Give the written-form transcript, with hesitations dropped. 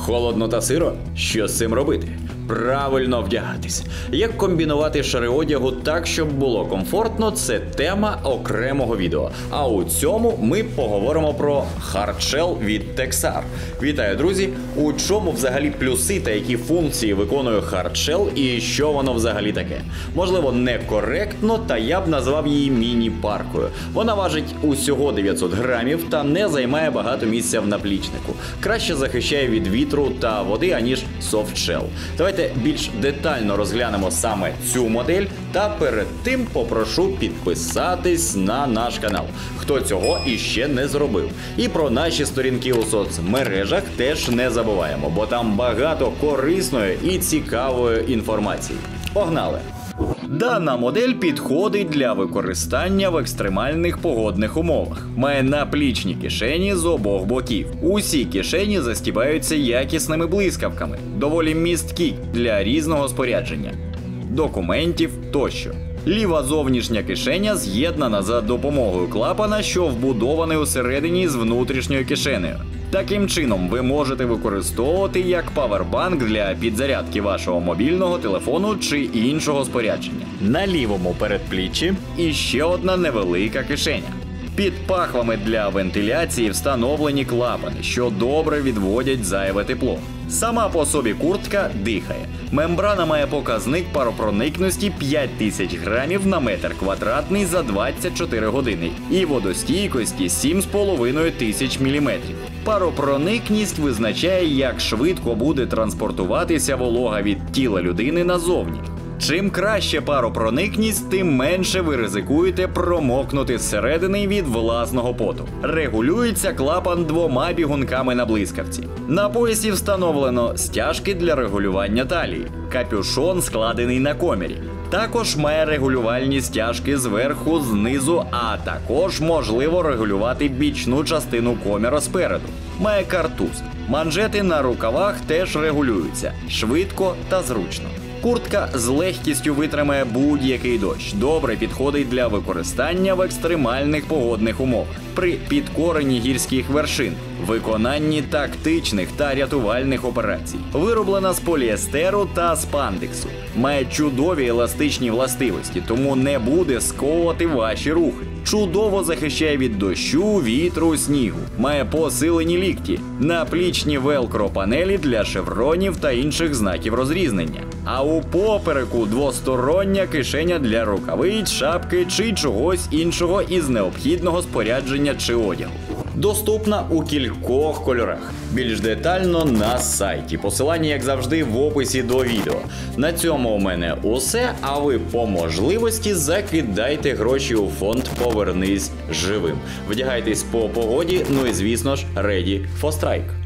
Холодно та сиро? Що з цим робити? Правильно вдягатись. Як комбінувати шари одягу так, щоб було комфортно, це тема окремого відео. А у цьому ми поговоримо про хардшел від Texar. Вітаю, друзі! У чому взагалі плюси та які функції виконує хардшел і що воно взагалі таке? Можливо, некоректно, та я б назвав її міні-паркою. Вона важить усього 900 грамів та не займає багато місця в наплічнику. Краще захищає від вітру та води, аніж софтшел. Давайте більш детально розглянемо саме цю модель, та перед тим попрошу підписатись на наш канал, хто цього іще не зробив. І про наші сторінки у соцмережах теж не забуваємо, бо там багато корисної і цікавої інформації. Погнали! Дана модель підходить для використання в екстремальних погодних умовах. Має наплічні кишені з обох боків. Усі кишені застібаються якісними блискавками, доволі місткі для різного спорядження, документів тощо. Ліва зовнішня кишеня з'єднана за допомогою клапана, що вбудований усередині з внутрішньою кишенею. Таким чином, ви можете використовувати як павербанк для підзарядки вашого мобільного телефону чи іншого спорядження. На лівому передпліччі іще одна невелика кишеня. Під пахвами для вентиляції встановлені клапани, що добре відводять зайве тепло. Сама по собі куртка дихає. Мембрана має показник паропроникності 5000 грамів на метр квадратний за 24 години і водостійкості 7500 мм. Паропроникність визначає, як швидко буде транспортуватися волога від тіла людини назовні. Чим краще паропроникність, тим менше ви ризикуєте промокнути зсередини від власного поту. Регулюється клапан двома бігунками на блискавці. На поясі встановлено стяжки для регулювання талії. Капюшон складений на комірі. Також має регулювальні стяжки зверху, знизу, а також можливо регулювати бічну частину коміра спереду. Має картуз. Манжети на рукавах теж регулюються швидко та зручно. Куртка з легкістю витримає будь-який дощ. Добре підходить для використання в екстремальних погодних умовах. При підкоренні гірських вершин, виконанні тактичних та рятувальних операцій. Вироблена з поліестеру та спандексу. Має чудові еластичні властивості, тому не буде сковувати ваші рухи. Чудово захищає від дощу, вітру, снігу. Має посилені лікті, наплічні велкро-панелі для шевронів та інших знаків розрізнення. А у попереку двостороння кишеня для рукавиць, шапки чи чогось іншого із необхідного спорядження чи одягу. Доступна у кількох кольорах. Більш детально на сайті. Посилання, як завжди, в описі до відео. На цьому у мене усе, а ви по можливості закидайте гроші у фонд «Повернись живим». Вдягайтесь по погоді, ну і звісно ж, ready for strike.